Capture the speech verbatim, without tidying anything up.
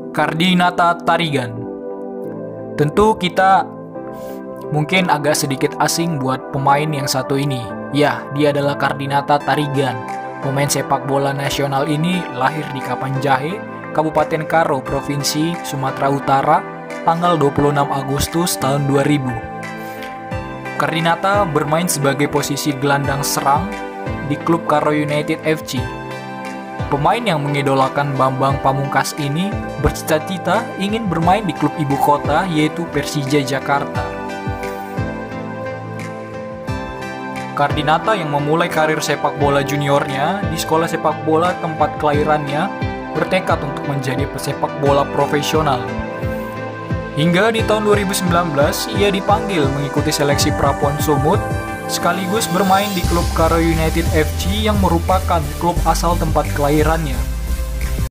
Kardinata Tarigan. Tentu kita mungkin agak sedikit asing buat pemain yang satu ini. Ya, dia adalah Kardinata Tarigan. Pemain sepak bola nasional ini lahir di Kapanjahe, Kabupaten Karo, Provinsi Sumatera Utara, tanggal dua puluh enam Agustus tahun dua ribu. Kardinata bermain sebagai posisi gelandang serang di klub Karo United F C. Pemain yang mengidolakan Bambang Pamungkas ini bercita-cita ingin bermain di klub ibu kota yaitu Persija Jakarta. Kardinata yang memulai karir sepak bola juniornya di sekolah sepak bola tempat kelahirannya bertekad untuk menjadi pesepak bola profesional. Hingga di tahun dua ribu sembilan belas ia dipanggil mengikuti seleksi Prapon Sumut sekaligus bermain di klub Karo United F C yang merupakan klub asal tempat kelahirannya.